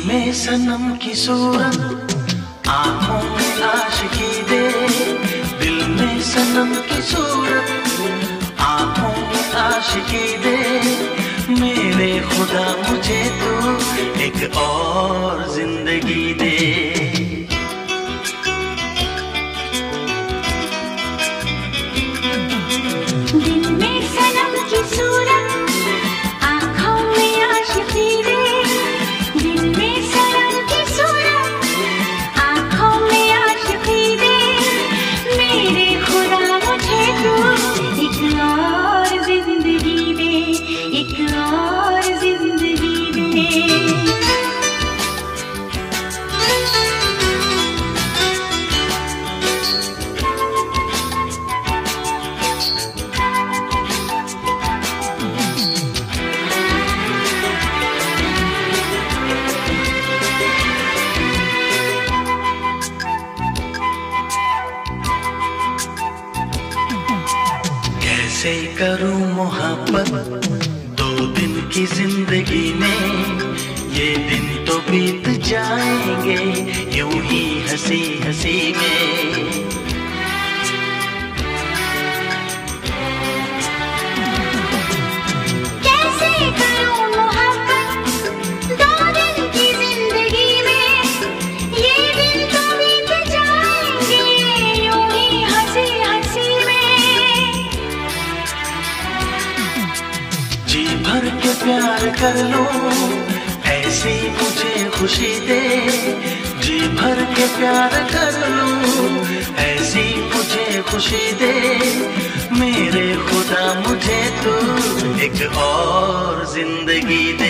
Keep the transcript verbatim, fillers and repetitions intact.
में सनम की सूरत, आँखों में आशिकी दे। दिल में सनम की सूरत, आँखों में आशिकी दे। मेरे खुदा मुझे तू एक और जिंदगी दे। दिल में सनम की सूरत, आँखों में आशिकी दे। दिल में सनम की सूरत, आँखों में आशिकी दे। मेरे खुदा मुझे तू एक और जिंदगी दे, एक और जिंदगी दे। कैसे करूं मोहब्बत दो दिन की जिंदगी में। ये दिन तो बीत जाएंगे यूं ही हंसी हंसी में। कैसे करूं मोहब्बत दो दिन की जिंदगी में। ये दिन तो बीत जाएंगे यूं ही हंसी हंसी में। जी भर के प्यार कर लो ऐसी मुझे खुशी दे। जी भर के प्यार कर लो ऐसी मुझे खुशी दे। मेरे खुदा मुझे तू एक और जिंदगी दे।